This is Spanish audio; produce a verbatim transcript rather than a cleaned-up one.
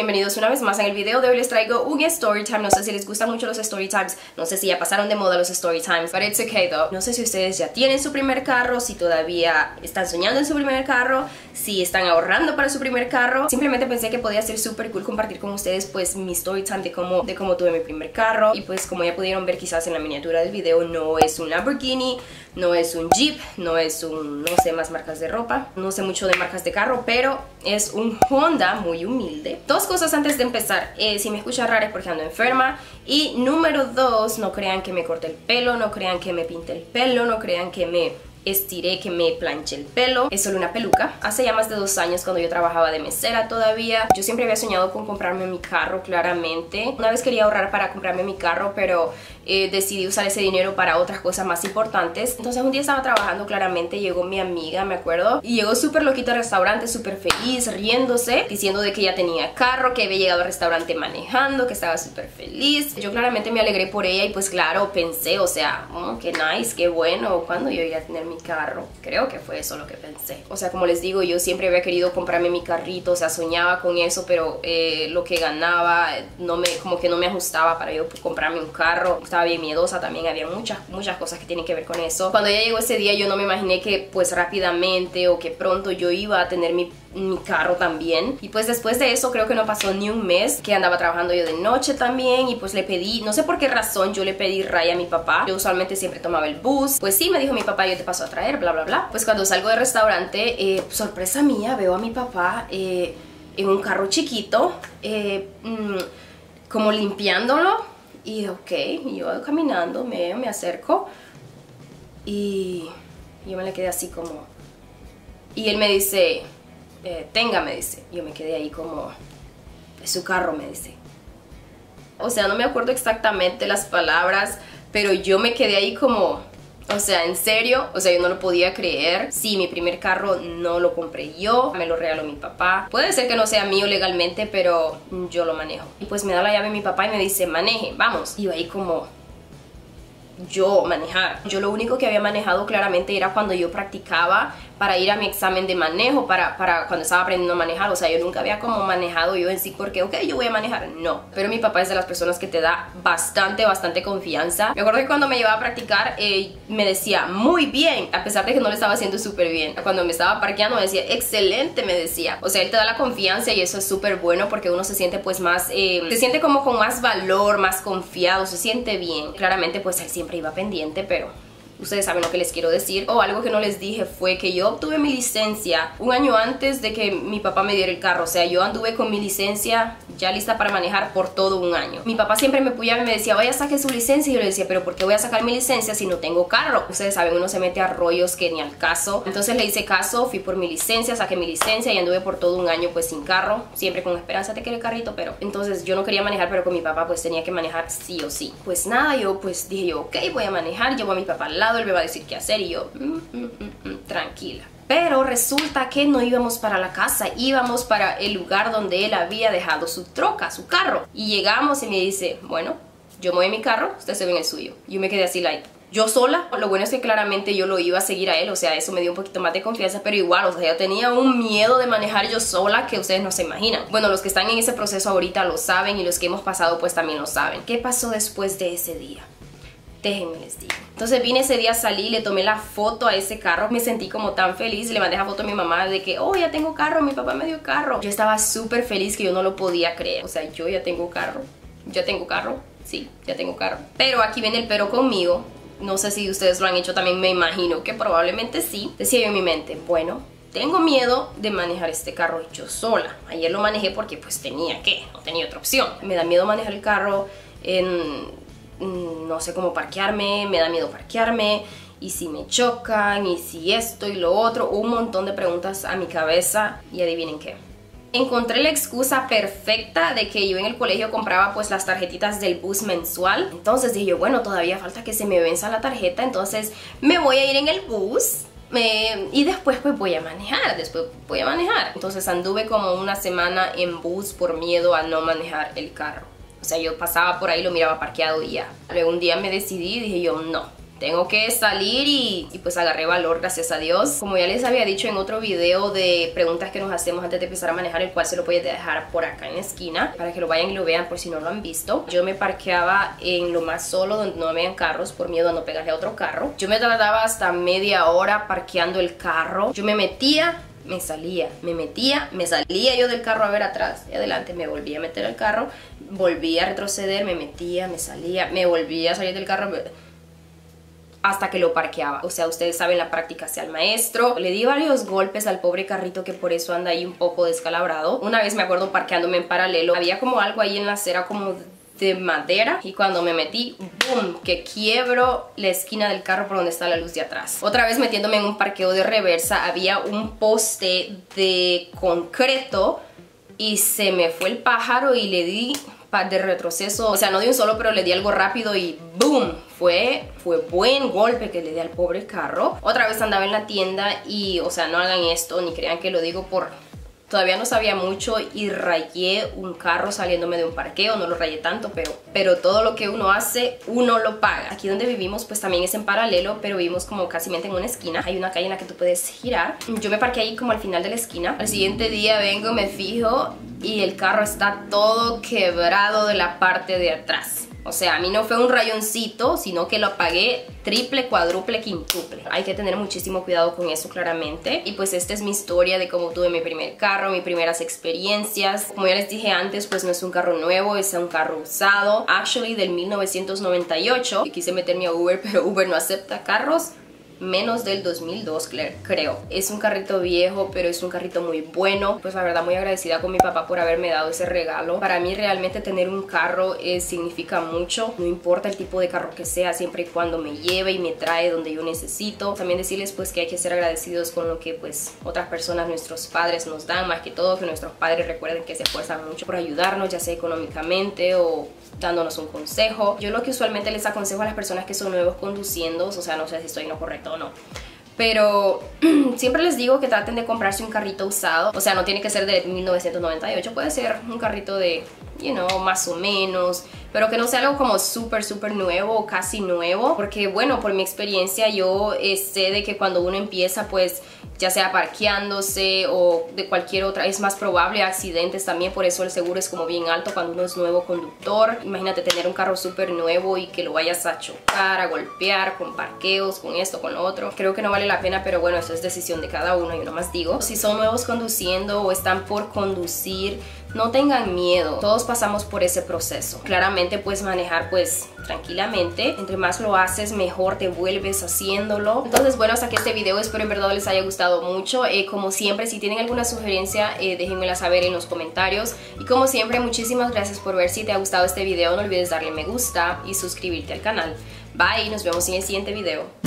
bienvenidos una vez más. En el video de hoy les traigo un story time. No sé si les gustan mucho los story times, no sé si ya pasaron de moda los story times, but it's okay though. No sé si ustedes ya tienen su primer carro, si todavía están soñando en su primer carro, si están ahorrando para su primer carro. Simplemente pensé que podía ser súper cool compartir con ustedes pues mi story time de cómo, de cómo tuve mi primer carro. Y pues como ya pudieron ver quizás en la miniatura del video, no es un Lamborghini, no es un Jeep, no es un, no sé más marcas de ropa, no sé mucho de marcas de carro, pero es un Honda muy humilde. Dos cosas antes de empezar, eh, si me escuchan raro es porque ando enferma. Y número dos, no crean que me corte el pelo, no crean que me pinte el pelo, no crean que me estiré, que me planche el pelo. Es solo una peluca. Hace ya más de dos años, cuando yo trabajaba de mesera todavía, yo siempre había soñado con comprarme mi carro, claramente. Una vez quería ahorrar para comprarme mi carro, pero eh, decidí usar ese dinero para otras cosas más importantes. Entonces un día estaba trabajando, claramente llegó mi amiga, me acuerdo, y llegó súper loquita al restaurante, súper feliz, riéndose, diciendo de que ya tenía carro, que había llegado al restaurante manejando, que estaba súper feliz. Yo claramente me alegré por ella y pues claro, pensé, o sea, oh, qué nice, qué bueno, cuando yo iba a tener mi carro. Creo que fue eso lo que pensé. O sea, como les digo, yo siempre había querido comprarme mi carrito, o sea, soñaba con eso, pero eh, lo que ganaba no me, como que no me ajustaba para yo comprarme un carro. Estaba bien miedosa también, había muchas, muchas cosas que tienen que ver con eso. Cuando ya llegó ese día, yo no me imaginé que pues rápidamente o que pronto yo iba a tener mi mi carro también. Y pues después de eso creo que no pasó ni un mes que andaba trabajando yo de noche también, y pues le pedí, no sé por qué razón, yo le pedí raya a mi papá. Yo usualmente siempre tomaba el bus. Pues sí, me dijo mi papá, yo te paso a traer, bla bla bla. Pues cuando salgo del restaurante, eh, sorpresa mía, veo a mi papá eh, en un carro chiquito, eh, mmm, como limpiándolo. Y ok, yo caminando, me, me acerco y yo me le quedé así como, y él me dice, Eh, tenga, me dice. Yo me quedé ahí como, es su carro, me dice. O sea, no me acuerdo exactamente las palabras, pero yo me quedé ahí como, o sea, en serio, o sea, yo no lo podía creer. Sí, mi primer carro no lo compré yo, me lo regaló mi papá. Puede ser que no sea mío legalmente, pero yo lo manejo. Y pues me da la llave mi papá y me dice, maneje, vamos. Y yo ahí como, yo manejar. Yo lo único que había manejado claramente era cuando yo practicaba para ir a mi examen de manejo, para, para cuando estaba aprendiendo a manejar. O sea, yo nunca había como manejado yo en sí porque, ok, yo voy a manejar, no. Pero mi papá es de las personas que te da bastante, bastante confianza. Me acuerdo que cuando me llevaba a practicar, eh, me decía, muy bien, a pesar de que no lo estaba haciendo súper bien. Cuando me estaba parqueando me decía, excelente, me decía. O sea, él te da la confianza y eso es súper bueno porque uno se siente pues más, eh, se siente como con más valor, más confiado, se siente bien. Claramente pues él siempre iba pendiente, pero ustedes saben lo que les quiero decir. O algo que no les dije fue que yo obtuve mi licencia un año antes de que mi papá me diera el carro. O sea, yo anduve con mi licencia ya lista para manejar por todo un año. Mi papá siempre me apoyaba y me decía, vaya, saque su licencia. Y yo le decía, pero ¿por qué voy a sacar mi licencia si no tengo carro? Ustedes saben, uno se mete a rollos que ni al caso. Entonces le hice caso, fui por mi licencia, saqué mi licencia y anduve por todo un año pues sin carro, siempre con esperanza de que el carrito, pero entonces yo no quería manejar, pero con mi papá pues tenía que manejar sí o sí. Pues nada, yo pues dije yo, ok, voy a manejar, llevo a mi papá al lado, él me va a decir qué hacer y yo, mm, mm, mm, mm, tranquila. Pero resulta que no íbamos para la casa, íbamos para el lugar donde él había dejado su troca, su carro. Y llegamos y me dice, bueno, yo me voy en mi carro, usted se ve en el suyo. Yo me quedé así, like, yo sola. Lo bueno es que claramente yo lo iba a seguir a él, o sea, eso me dio un poquito más de confianza, pero igual, o sea, yo tenía un miedo de manejar yo sola que ustedes no se imaginan. Bueno, los que están en ese proceso ahorita lo saben y los que hemos pasado pues también lo saben. ¿Qué pasó después de ese día? Déjenme les digo. Entonces vine ese día, salí, le tomé la foto a ese carro. Me sentí como tan feliz. Le mandé la foto a mi mamá de que, oh, ya tengo carro, mi papá me dio carro. Yo estaba súper feliz que yo no lo podía creer. O sea, yo ya tengo carro. Ya tengo carro. Sí, ya tengo carro. Pero aquí viene el pero conmigo. No sé si ustedes lo han hecho también, me imagino que probablemente sí. Decía yo en mi mente, bueno, tengo miedo de manejar este carro yo sola. Ayer lo manejé porque pues tenía que, no tenía otra opción. Me da miedo manejar el carro en... no sé cómo parquearme, me da miedo parquearme, y si me chocan, y si esto y lo otro, un montón de preguntas a mi cabeza. Y adivinen qué, encontré la excusa perfecta de que yo en el colegio compraba pues las tarjetitas del bus mensual. Entonces dije yo, bueno, todavía falta que se me venza la tarjeta, entonces me voy a ir en el bus me, y después pues voy a manejar, después voy a manejar. Entonces anduve como una semana en bus por miedo a no manejar el carro. O sea, yo pasaba por ahí, lo miraba parqueado y ya. Luego un día me decidí y dije yo, no, tengo que salir y, y pues agarré valor, gracias a Dios. Como ya les había dicho en otro video de preguntas que nos hacemos antes de empezar a manejar, el cual se lo voy a dejar por acá en la esquina para que lo vayan y lo vean por si no lo han visto. Yo me parqueaba en lo más solo donde no habían carros por miedo a no pegarle a otro carro. Yo me tardaba hasta media hora parqueando el carro. Yo me metía, me salía, me metía, me salía yo del carro a ver atrás y adelante, me volvía a meter al carro, volvía a retroceder, me metía, me salía, me volvía a salir del carro hasta que lo parqueaba. O sea, ustedes saben, la práctica hacia el maestro. Le di varios golpes al pobre carrito, que por eso anda ahí un poco descalabrado. Una vez me acuerdo parqueándome en paralelo, había como algo ahí en la acera como de madera, y cuando me metí, boom, que quiebro la esquina del carro por donde está la luz de atrás. Otra vez metiéndome en un parqueo de reversa, había un poste de concreto y se me fue el pájaro y le di de retroceso, o sea, no de un solo, pero le di algo rápido y boom, fue, fue buen golpe que le di al pobre carro. Otra vez andaba en la tienda y, o sea, no hagan esto ni crean que lo digo por... Todavía no sabía mucho y rayé un carro saliéndome de un parqueo. No lo rayé tanto, pero, pero todo lo que uno hace, uno lo paga. Aquí donde vivimos, pues también es en paralelo, pero vivimos como casi en una esquina. Hay una calle en la que tú puedes girar. Yo me parqué ahí como al final de la esquina. Al siguiente día vengo, me fijo y el carro está todo quebrado de la parte de atrás. O sea, a mí no fue un rayoncito, sino que lo apagué triple, cuádruple, quintuple. Hay que tener muchísimo cuidado con eso, claramente. Y pues esta es mi historia de cómo tuve mi primer carro, mis primeras experiencias. Como ya les dije antes, pues no es un carro nuevo, es un carro usado. Actually, del mil novecientos noventa y ocho. Y quise meterme a Uber, pero Uber no acepta carros menos del dos mil dos, creo. Es un carrito viejo, pero es un carrito muy bueno. Pues la verdad, muy agradecida con mi papá por haberme dado ese regalo. Para mí realmente tener un carro eh, significa mucho. No importa el tipo de carro que sea, siempre y cuando me lleve y me trae donde yo necesito. También decirles pues que hay que ser agradecidos con lo que pues otras personas, nuestros padres nos dan. Más que todo, que nuestros padres recuerden que se esfuerzan mucho por ayudarnos, ya sea económicamente o dándonos un consejo. Yo lo que usualmente les aconsejo a las personas que son nuevos conduciendo, o sea, no sé si estoy en lo correcto o no, pero siempre les digo que traten de comprarse un carrito usado. O sea, no tiene que ser de mil novecientos noventa y ocho, puede ser un carrito de, you know, más o menos, pero que no sea algo como súper, súper nuevo o casi nuevo. Porque bueno, por mi experiencia yo eh, sé de que cuando uno empieza, pues ya sea parqueándose o de cualquier otra, es más probable accidentes también. Por eso el seguro es como bien alto cuando uno es nuevo conductor. Imagínate tener un carro súper nuevo y que lo vayas a chocar, a golpear con parqueos, con esto, con lo otro. Creo que no vale la pena, pero bueno, eso es decisión de cada uno. Yo nomás digo, si son nuevos conduciendo o están por conducir, no tengan miedo, todos pasamos por ese proceso. Claramente puedes manejar pues tranquilamente, entre más lo haces mejor te vuelves haciéndolo. Entonces bueno, hasta aquí este video, espero en verdad les haya gustado mucho. Eh, como siempre, si tienen alguna sugerencia eh, déjenmela saber en los comentarios. Y como siempre, muchísimas gracias por ver. Si te ha gustado este video, no olvides darle me gusta y suscribirte al canal. Bye, nos vemos en el siguiente video.